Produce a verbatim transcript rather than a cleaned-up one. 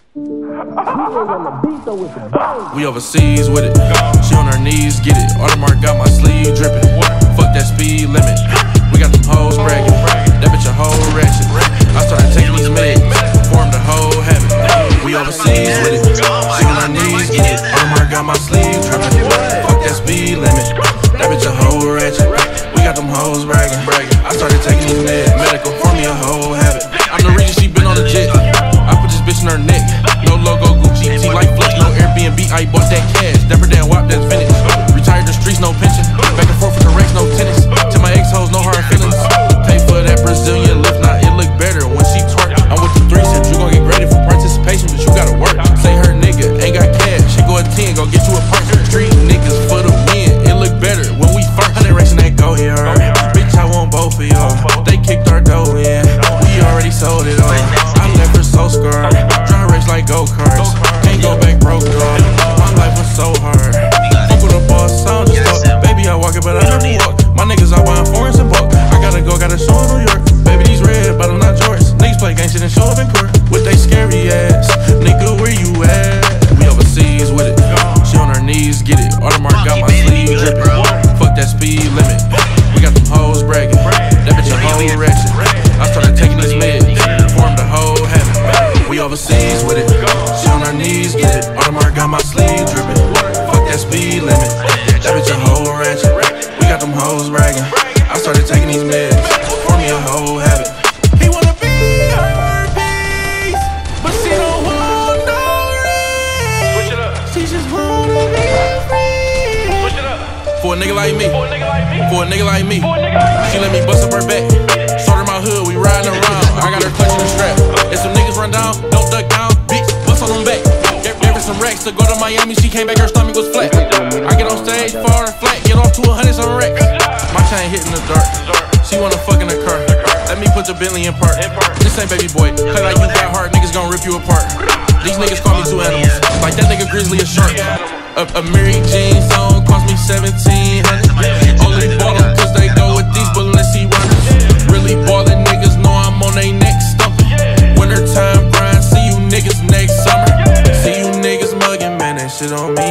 We overseas with it. She on her knees, get it. Audemars got my sleeve dripping. Fuck that speed limit. We got them hoes bragging. That bitch a whole ratchet. I started taking these meds, formed a whole habit. We overseas with it. She on her knees, get it. Audemars got my sleeve dripping. Fuck that speed limit. That bitch a whole ratchet. We got them hoes bragging. I started taking these meds, medical, formed me a whole habit. I'm the reason she been on the jet. I put this bitch in her neck. No logo, Gucci, T like flex, no Airbnb. I bought that cash. Dapper Dan Wop, that's vintage. Retired the streets, no pension. Back and forth with the Rex, no tennis. To my ex-hoes, no hard feelings. Pay for that Brazilian lift, now it look better when she twerk. I'm with the three cents, you gon' get graded for participation, but you gotta work. Say her nigga ain't got cash, she go a ten, go get you a purse. Street niggas for the win, it look better when we first. Hundred racks in that go here, bitch, I want both of y'all. They kicked our dough in, we already sold it all. I left her so scarred, tryna race like go-karts. Can't go back broke, dog. My life was so hard. Fuck with a boss, I don't just talk. Baby, I walk it, but I never walk. My niggas all buying foreigns and bulk. I gotta go, gotta show in New York. Baby, these red, but I'm not Jordans. Niggas play gang shit and show up in court with they scary ass. Nigga, where you at? We overseas with it. She on her knees, get it. Audemars got my sleeve dripping. Fuck that speed limit. We got them hoes bragging. That bitch a whole ratchet. I started taking these meds, formed a whole habit. We overseas with it. She on her knees, get it. Audemars got my sleeve dripping. Fuck that speed limit. That bitch a whole ratchet. We got them hoes bragging. I started taking these meds, formed me a whole habit. He wanna be her piece, but she don't want no ring. Switch it up. She just wanna be free. Switch it up. For a nigga like me, For a nigga like me. for a nigga like me, For a nigga like me. she let me bust up her back. Started my hood, we riding around. I got her clutching the strap. If some niggas run down, don't duck down, bitch, bust on them back. Gave her some racks to go to Miami, she came back, her stomach was flat. I get on stage, fall her flat, get off to a hundred some racks. My chain hitting the dark, she wanna fuck in the car. Let me put the Bentley in park. This ain't baby boy, play like you got heart, niggas gon' rip you apart. These niggas call me two animals, like that nigga Grizzley a shark. A, a Mary Jean song cost me seventeen hundred. Only bought them cause they go with these Balenciaga runners. Really ballin' niggas know I'm on they neck stumpin'. Winter time grind, see you niggas next summer. See you niggas muggin', man, that shit on me